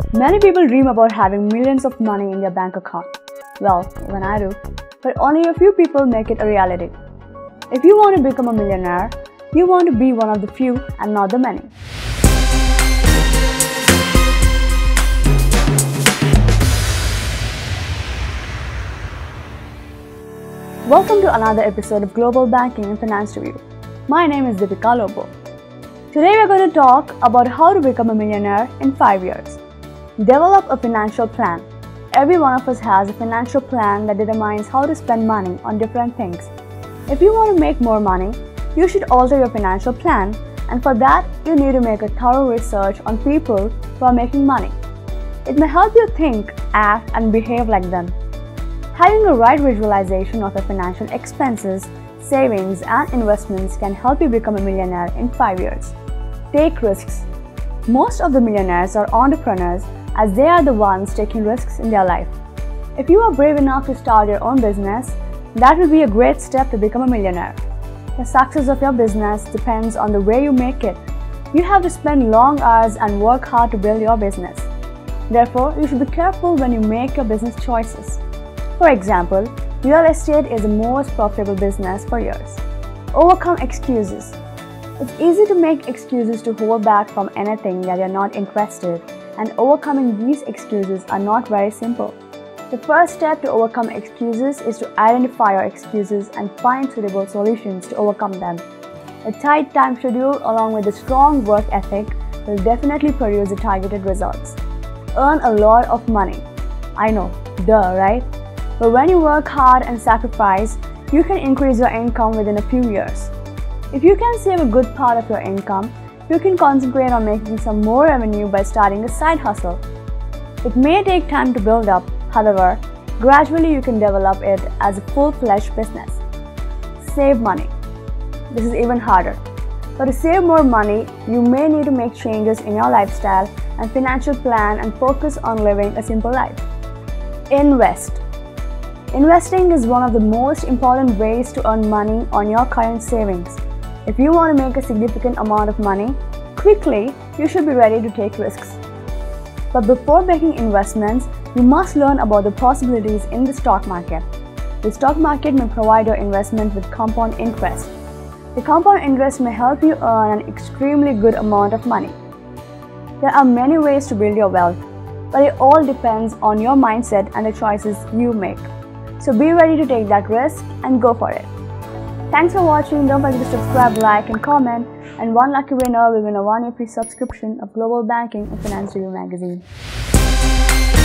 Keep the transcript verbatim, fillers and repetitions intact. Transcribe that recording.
Many people dream about having millions of money in their bank account. Well, even I do. But only a few people make it a reality. If you want to become a millionaire, you want to be one of the few and not the many. Welcome to another episode of Global Banking and Finance Review. My name is Deepika Lobo. Today we are going to talk about how to become a millionaire in five years. Develop a financial plan. Every one of us has a financial plan that determines how to spend money on different things. If you want to make more money, you should alter your financial plan, and for that, you need to make a thorough research on people who are making money. It may help you think, act, and behave like them. Having a right visualization of your financial expenses, savings, and investments can help you become a millionaire in five years. Take risks. Most of the millionaires are entrepreneurs, as they are the ones taking risks in their life. If you are brave enough to start your own business, that will be a great step to become a millionaire. The success of your business depends on the way you make it. You have to spend long hours and work hard to build your business. Therefore, you should be careful when you make your business choices. For example, real estate is the most profitable business for years. Overcome excuses. It's easy to make excuses to hold back from anything that you're not interested, and overcoming these excuses are not very simple. The first step to overcome excuses is to identify your excuses and find suitable solutions to overcome them. A tight time schedule along with a strong work ethic will definitely produce the targeted results. Earn a lot of money. I know, duh, right? But when you work hard and sacrifice, you can increase your income within a few years. If you can save a good part of your income, you can concentrate on making some more revenue by starting a side hustle. It may take time to build up, however, gradually you can develop it as a full-fledged business. Save money. This is even harder. But to save more money, you may need to make changes in your lifestyle and financial plan and focus on living a simple life. Invest. Investing is one of the most important ways to earn money on your current savings. If you want to make a significant amount of money quickly, you should be ready to take risks. But before making investments, you must learn about the possibilities in the stock market. The stock market may provide your investment with compound interest. The compound interest may help you earn an extremely good amount of money. There are many ways to build your wealth, but it all depends on your mindset and the choices you make. So be ready to take that risk and go for it. Thanks for watching. Don't forget to subscribe, like, and comment. And one lucky winner will win a one-year free subscription of Global Banking and Finance Review magazine.